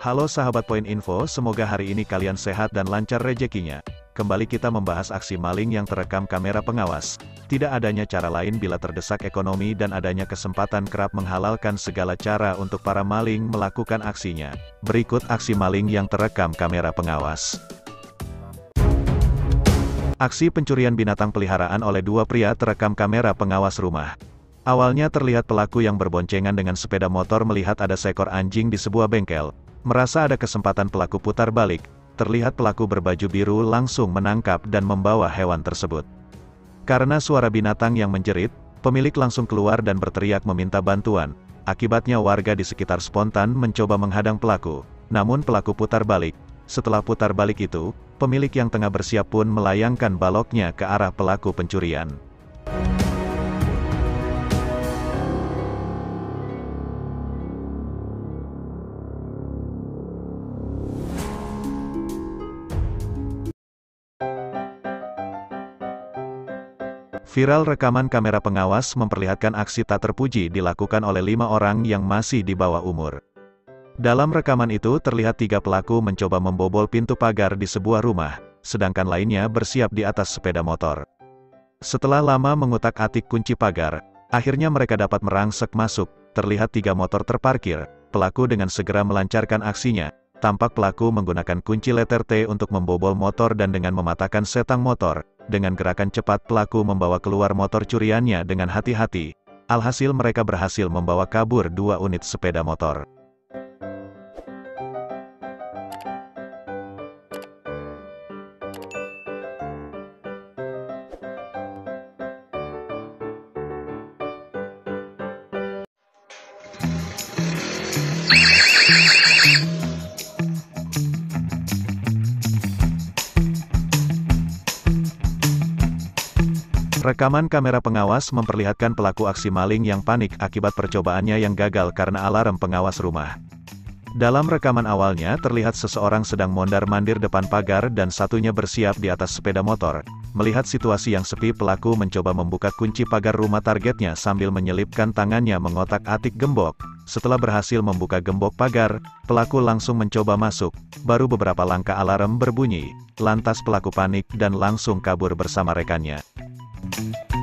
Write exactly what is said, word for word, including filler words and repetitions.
Halo sahabat Poin Info, semoga hari ini kalian sehat dan lancar rezekinya. Kembali kita membahas aksi maling yang terekam kamera pengawas. Tidak adanya cara lain bila terdesak ekonomi dan adanya kesempatan kerap menghalalkan segala cara untuk para maling melakukan aksinya. Berikut aksi maling yang terekam kamera pengawas. Aksi pencurian binatang peliharaan oleh dua pria terekam kamera pengawas rumah. Awalnya terlihat pelaku yang berboncengan dengan sepeda motor melihat ada seekor anjing di sebuah bengkel. Merasa ada kesempatan pelaku putar balik, terlihat pelaku berbaju biru langsung menangkap dan membawa hewan tersebut. Karena suara binatang yang menjerit, pemilik langsung keluar dan berteriak meminta bantuan. Akibatnya warga di sekitar spontan mencoba menghadang pelaku, namun pelaku putar balik. Setelah putar balik itu, pemilik yang tengah bersiap pun melayangkan baloknya ke arah pelaku pencurian. Viral rekaman kamera pengawas memperlihatkan aksi tak terpuji dilakukan oleh lima orang yang masih di bawah umur. Dalam rekaman itu terlihat tiga pelaku mencoba membobol pintu pagar di sebuah rumah, sedangkan lainnya bersiap di atas sepeda motor. Setelah lama mengutak-atik kunci pagar, akhirnya mereka dapat merangsek masuk. Terlihat tiga motor terparkir. Pelaku dengan segera melancarkan aksinya. Tampak pelaku menggunakan kunci letter T untuk membobol motor dan dengan mematahkan setang motor. Dengan gerakan cepat pelaku membawa keluar motor curiannya dengan hati-hati. Alhasil mereka berhasil membawa kabur dua unit sepeda motor. Rekaman kamera pengawas memperlihatkan pelaku aksi maling yang panik akibat percobaannya yang gagal karena alarm pengawas rumah. Dalam rekaman awalnya terlihat seseorang sedang mondar-mandir depan pagar dan satunya bersiap di atas sepeda motor. Melihat situasi yang sepi, pelaku mencoba membuka kunci pagar rumah targetnya sambil menyelipkan tangannya mengotak-atik gembok. Setelah berhasil membuka gembok pagar, pelaku langsung mencoba masuk. Baru beberapa langkah alarm berbunyi, lantas pelaku panik dan langsung kabur bersama rekannya.